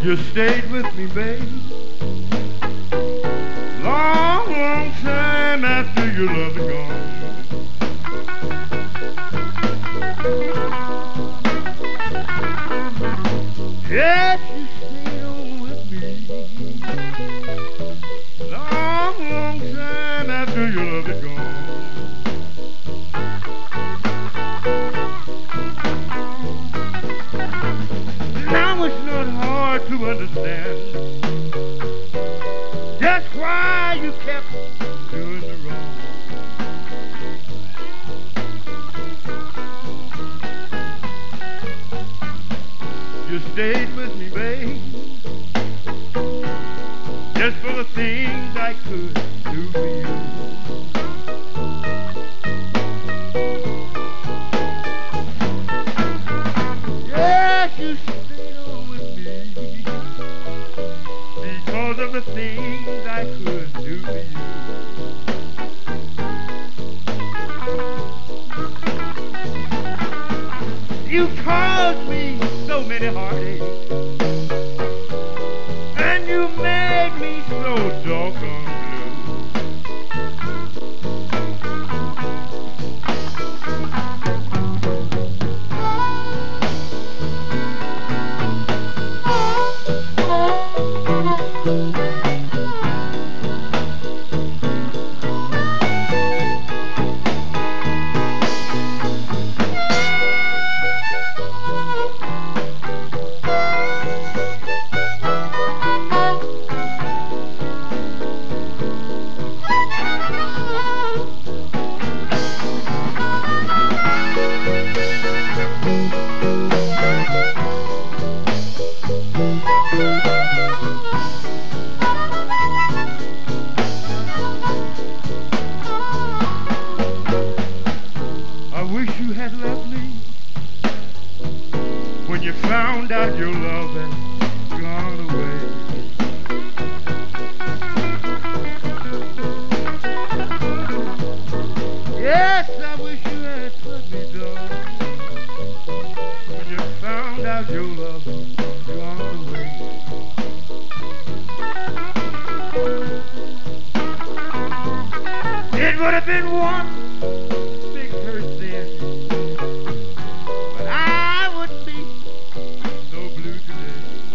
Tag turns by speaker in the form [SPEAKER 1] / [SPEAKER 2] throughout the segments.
[SPEAKER 1] You stayed with me, babe, long, long time after your love is gone. Yes, you stayed on with me, long, long time after your love is gone. Now it's not hard to understand just why you kept doing the wrong. You stayed with me, babe, just for the things I could do for you. Yes, you stayed on with me because of the things I could do for you. You caused me so many heartaches, and you made me so doggone I wish you had left me when you found out your love had gone away. Yes, I wish you had left me, darling, when you found out your love had gone away. It would have been one big hurt then, but I wouldn't be so blue today.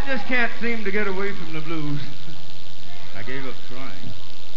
[SPEAKER 1] just can't seem to get away from the blues. I gave up trying.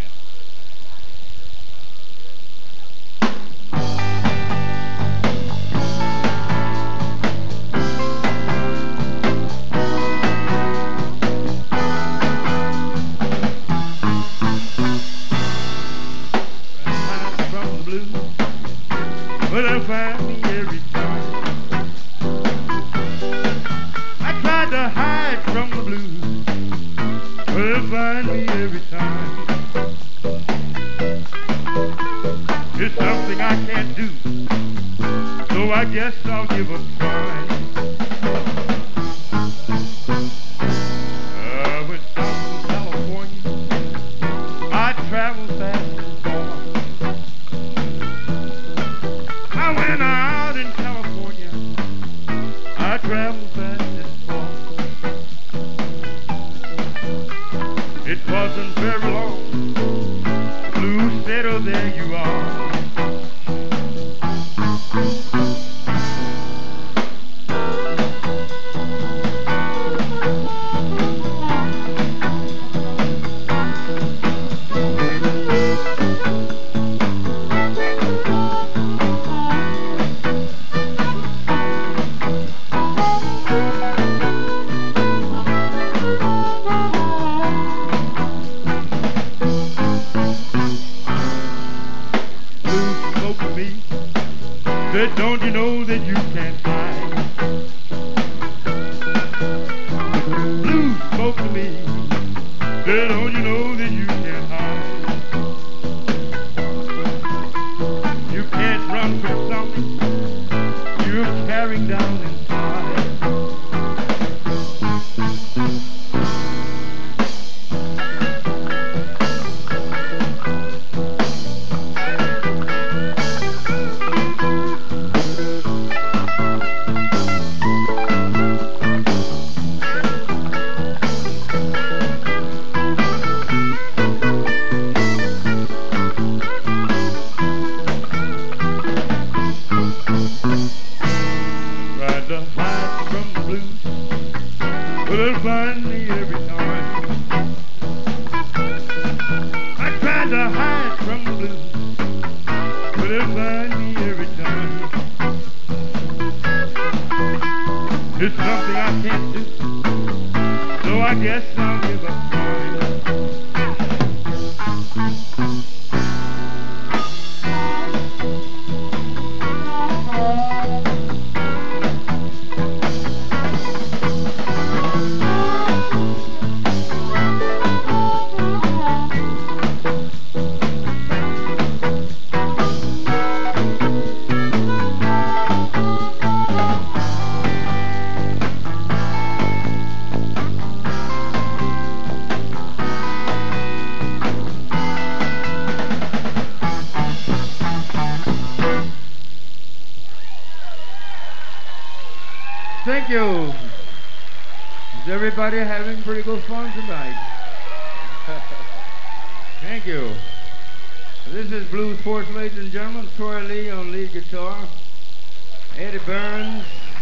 [SPEAKER 1] From the blues, but they'll find me every time. I tried to hide from the blues, but they'll find me every time. It's something I can't do, so I guess I'll give up trying. Went down to California, I traveled fast and far. I went out in California, I traveled fast and far. It wasn't very long, the blues said, oh, there you are. Said, don't you know that you can't hide? Blues spoke to me. Said, don't you know that you can't hide? You can't run from something you're carrying down inside. But they'll find me every time. I tried to hide from the blues, but they'll find me every time. It's something I can't do, so I guess I'll give up trying. Thank you. Is everybody having pretty good fun tonight? Thank you. This is Blues Force, ladies and gentlemen. Troy Lee on lead guitar. Eddie Burns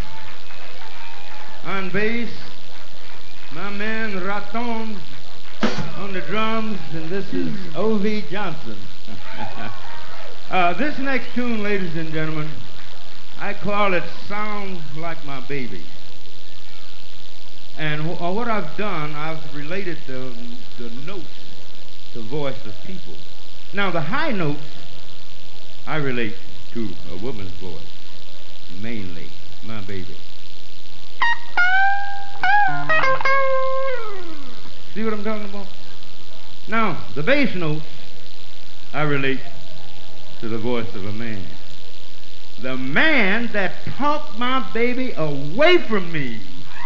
[SPEAKER 1] on bass. My man Raton on the drums. And this is O.V. Johnson. This next tune, ladies and gentlemen, I call it Sound Like My Baby. And what I've done, I've related the notes to voice of people. Now, the high notes, I relate to a woman's voice, mainly, my baby. See what I'm talking about? Now, the bass notes, I relate to the voice of a man. The man that talked my baby away from me.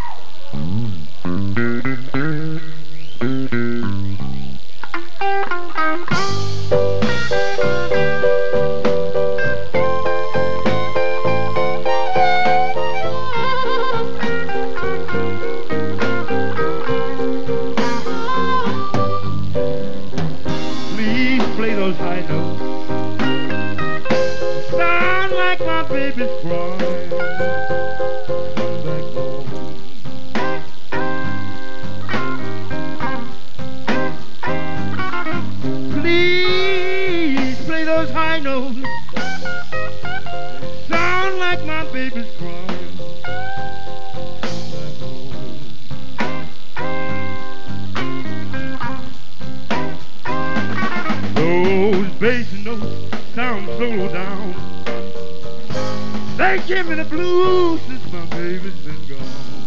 [SPEAKER 1] Please play those high notes. Sound like my baby's crying. Come back home. bass notes sound so down. They give me the blues since my baby's been gone.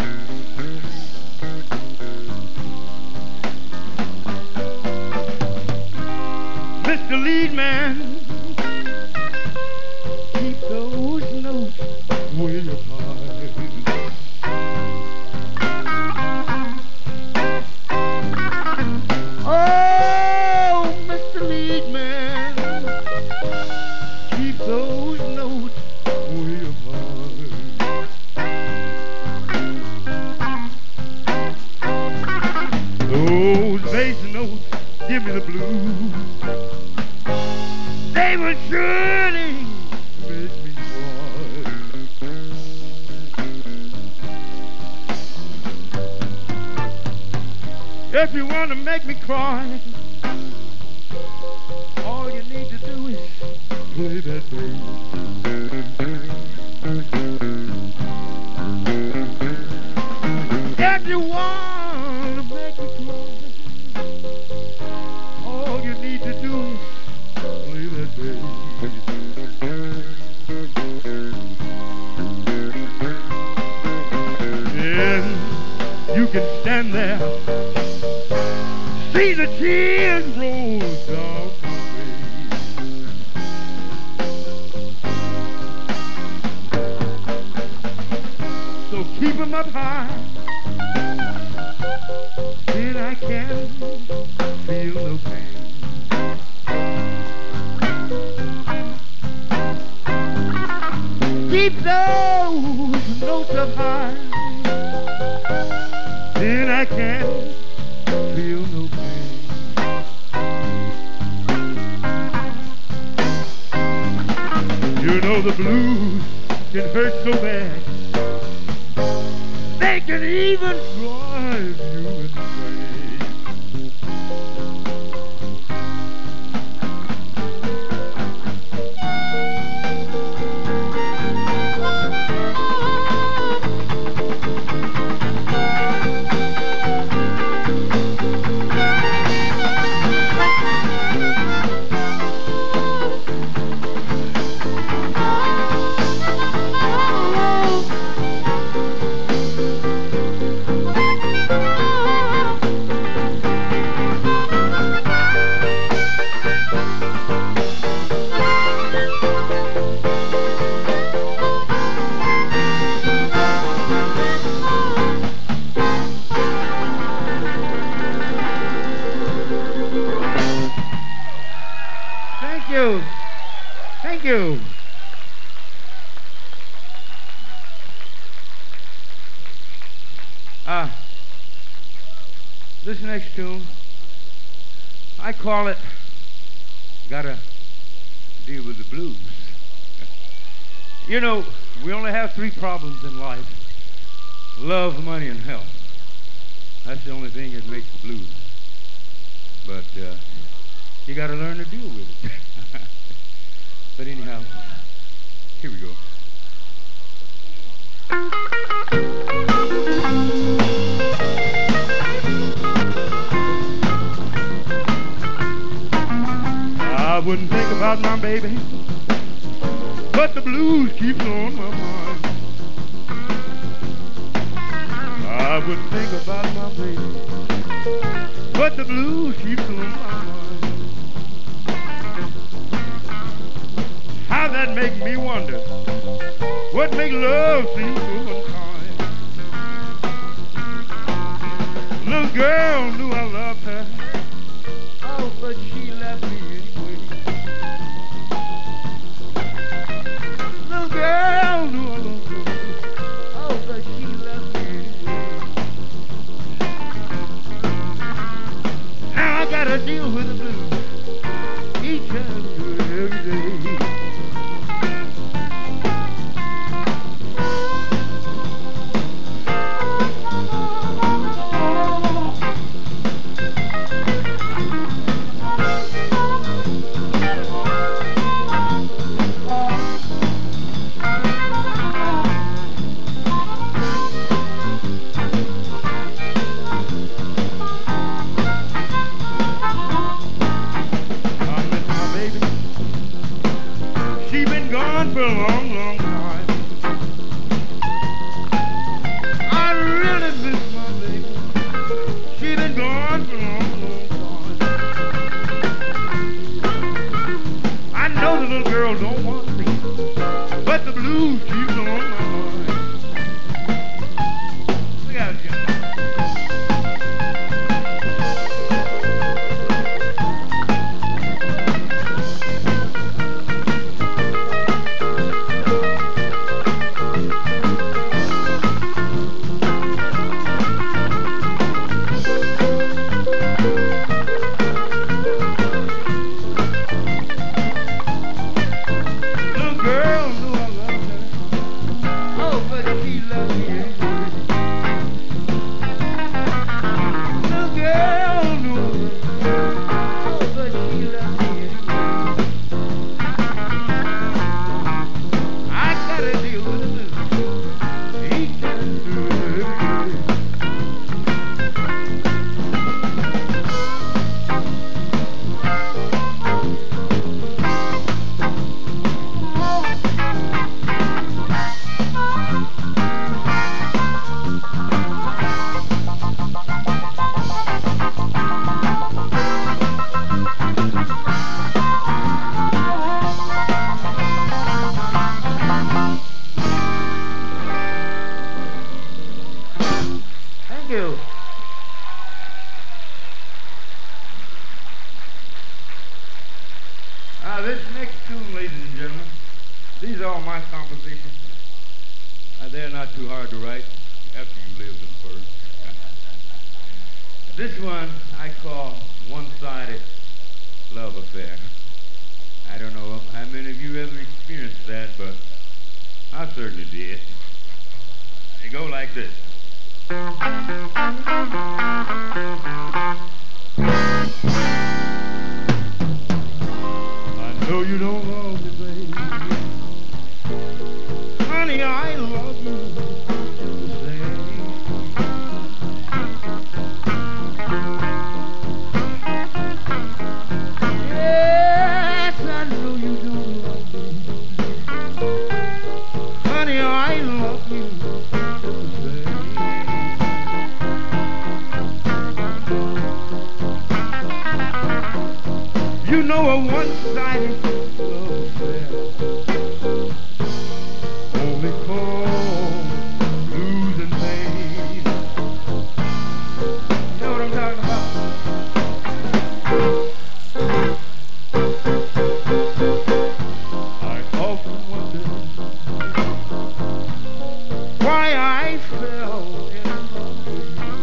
[SPEAKER 1] Mr. Lead Man, keep those notes way up high. Oh, Mr. Lead Man, keep those notes way up high. Those bass notes give me the blues. They will surely make me cry. If you want to make me cry, all you need to do is play that bass. If you want to make me cry, all you need to do is play that bass. And you can stand there, see the tears roll down my face. So keep 'em up high, then I can feel no pain. Keep those notes up high, then I can feel no pain. You know the blues can hurt so bad, they can even drive you insane. Thank you. This next tune, I call it Gotta Deal with the Blues. You know, we only have 3 problems in life: love, money, and health. That's the only thing that makes the blues. But you got to learn to deal with it. But anyhow, here we go. I wouldn't think about my baby, but the blues keep on my mind. I wouldn't think about my baby, but the blues keep on my mind. How that make me wonder, what make love seem so unkind. Little girl knew I loved her, oh, but she left me anyway. Little girl knew I loved her, oh, but she left me anyway. Now I gotta deal with the blues each and every day. right after you lived them first. This one I call One-Sided Love Affair. I don't know how many of you ever experienced that, but I certainly did. They go like this. I know you don't love me, baby. Honey, I love you the same. Yes, I know you don't love me. Honey, I love you the same. You know a one-sided love affair only cause losing pain. You know what I'm talking about? I often wonder why I fell in love with you.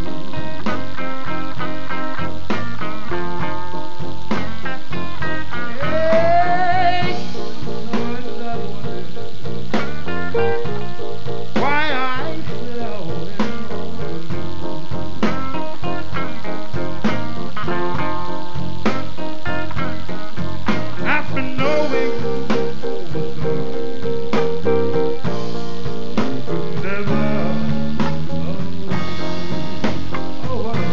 [SPEAKER 1] Hey, sometimes I wonder why I fell in love with you. After knowing all the time, you could never love me. Oh, what a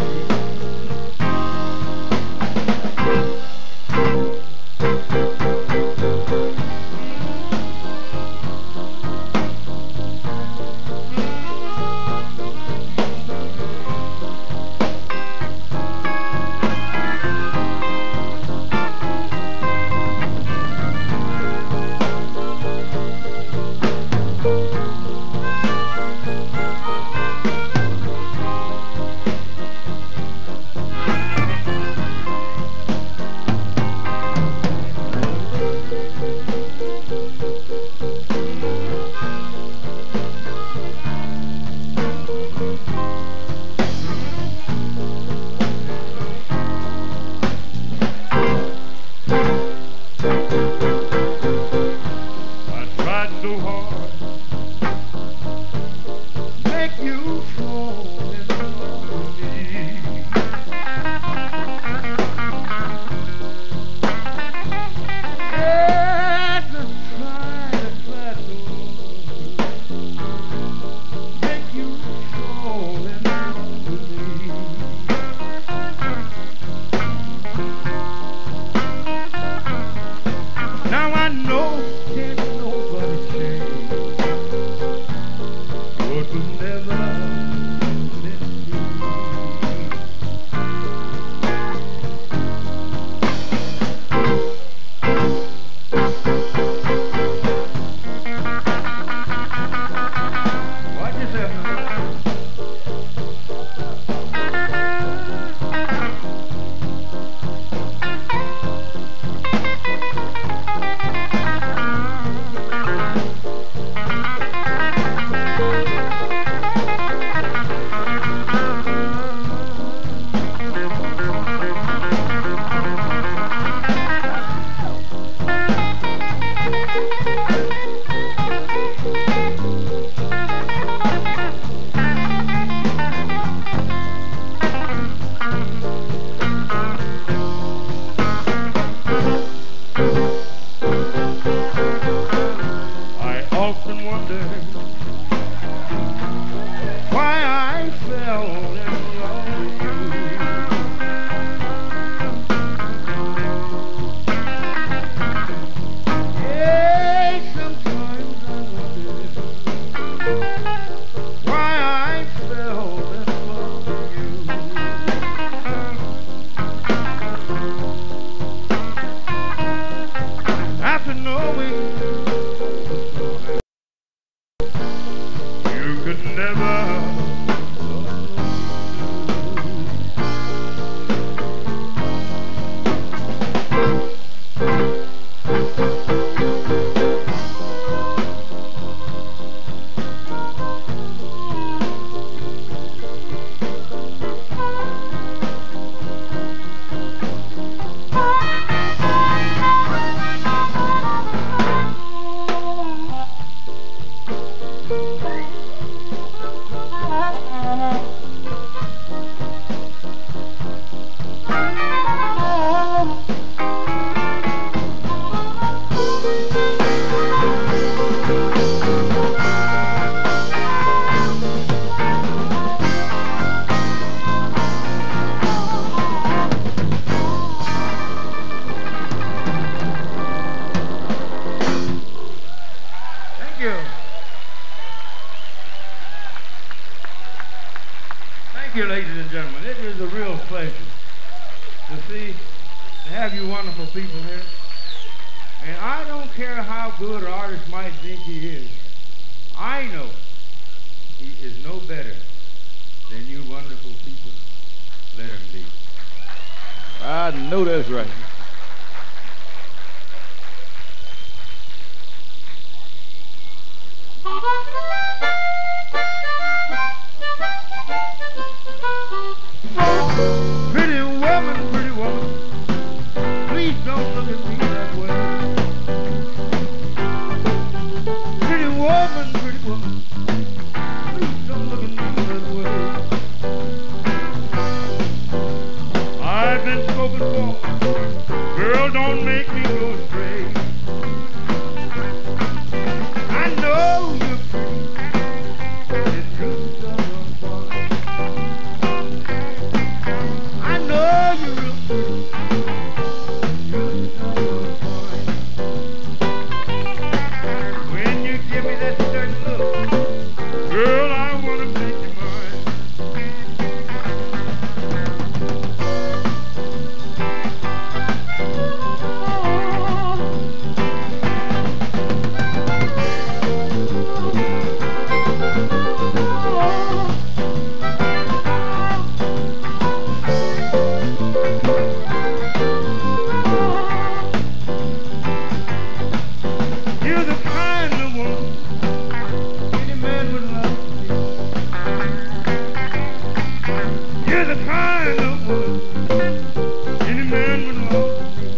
[SPEAKER 1] I tried so hard to make you fall in love with me. Yes, I tried so hard to make you fall in love with me. Now I know can't nobody change what was never meant to be. Watch yourself now. I often wonder why I fell in love with you. Hey, sometimes I wonder why I fell in love with you. After knowing you could never love me. Thank you, ladies and gentlemen. It is a real pleasure to have you wonderful people here. And I don't care how good an artist might think he is. I know he is no better than you wonderful people. Let him be.
[SPEAKER 2] I know that's right.
[SPEAKER 1] Pretty woman, please don't look at me that way. Pretty woman, please don't look at me that way. I've been spoken for, girl, don't make me go astray. I know you're pretty, it's just so fun. I know you're real pretty. When you give me that certain look, girl, I want to make you mine. You're the kind of woman any man would love to be. You're the kind of woman any man would love to be.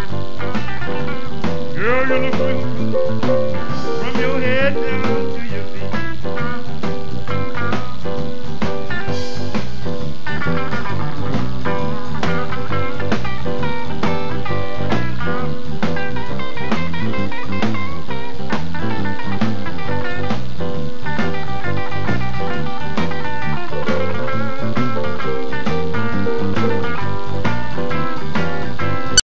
[SPEAKER 1] Girl, you look real good from your head down to your feet.